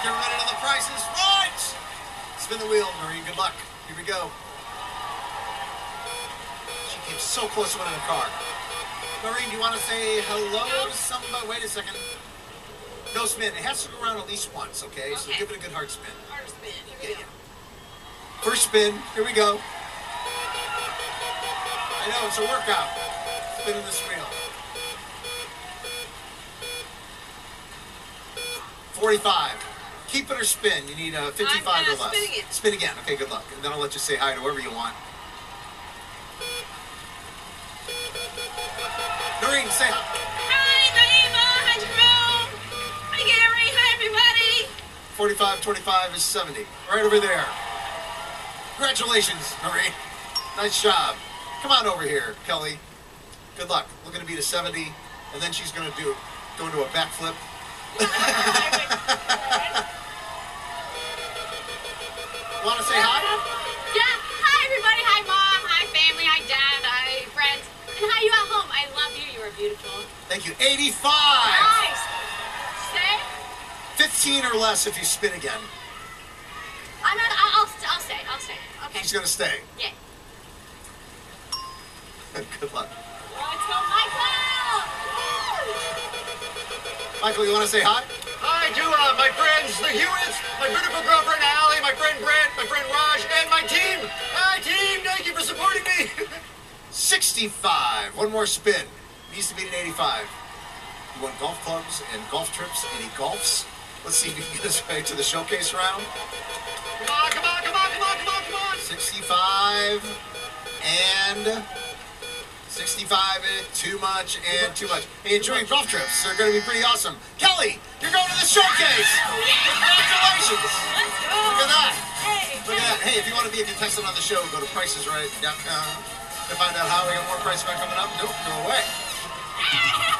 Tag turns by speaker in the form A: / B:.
A: get ready to the Price is Right. Spin the wheel, Noreen. Good luck. Here we go. She came so close to winning the car. Noreen, do you want to say hello to somebody? Wait a second. No spin. It has to go around at least once, okay? So give it a good hard spin.
B: Hard spin. Here we go.
A: First spin. Here we go. I know, it's a workout. Spinning this wheel. 45. Keep it or spin. You need a 55 or less.
B: Spin again.
A: Spin again. Okay, good luck. And then I'll let you say hi to whoever you want. Noreen, say hi.
B: Hi, Naima. Hi, Jerome. Hi, Gary. Hi, everybody.
A: 45, 25 is 70. Right over there. Congratulations, Noreen. Nice job. Come on over here, Kelly. Good luck. We're going to beat a 70, and then she's going to go into a backflip. Want to say hi?
B: Yeah. Hi, everybody. Hi, Mom. Hi, family. Hi, Dad. Hi, friends. And hi, you at home. I love you. You are beautiful.
A: Thank you. 85.
B: Nice. Stay.
A: 15 or less if you spin again.
B: I'll stay. I'll stay. Okay.
A: She's going to stay.
B: Yeah.
A: Good luck.
B: Let's go, Michael.
A: Michael, you want to say hi?
C: Hi to my friends, the Hewitts, my beautiful girlfriend Allie, my friend Brent, my friend Raj, and my team. Hi, team. Thank you for supporting me.
A: 65. One more spin. Needs to beat an 85. You want golf clubs and golf trips? Any golfs? Let's see if you can get us right to the showcase round.
C: Come on, come on, come on, come on, come on, come on.
A: 65 and 65 and too much and too much. Hey, enjoy your golf trips. They're going to be pretty awesome. Kelly, you're going to the showcase. Congratulations. Look at that. Look at that. Hey, if you want to be a contestant on the show, go to pricesright.com to find out how we got more Price Right coming up. Nope, go away.